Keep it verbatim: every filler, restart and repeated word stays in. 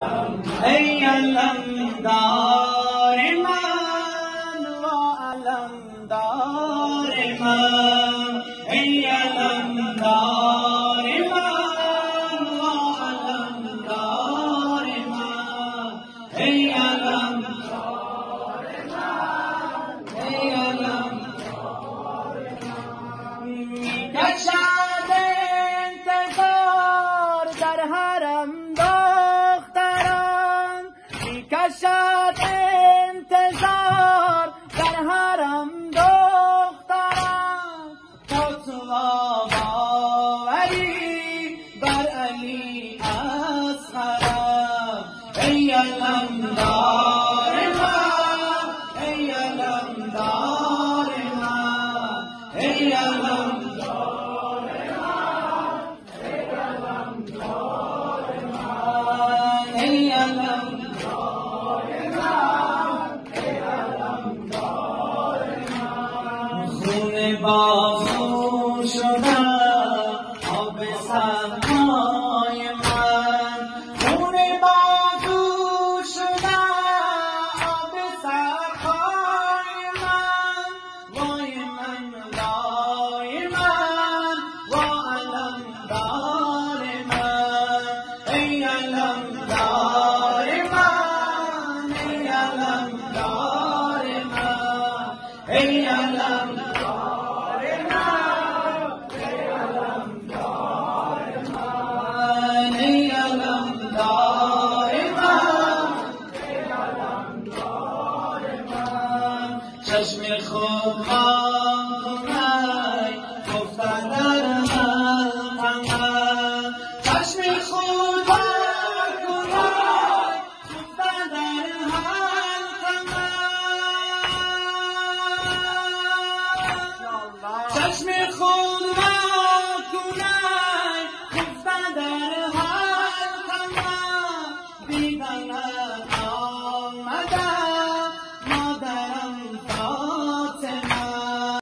ای علمدار من و علمدار من، ای علمدار من و علمدار من، ای علمدار من، ای علمدار من. میکشد انتظار در حرم دختران، میکشد انتظار در حرم دختران، تا تو آوری بر علی اصغرم. ای علمدار من، ای علمدار من، ای علمدار من، ای علمدار من، ای علمدار من، ای علمدار من. خون بازو شده آب سرهای من، خون بازو شده آب سرهای من، وای من وای من و علمدار من. ای علمدار من، ای علمدار من، ای علمدار من، ای علمدار من، ای علمدار من، ای علمدار من. چشم خود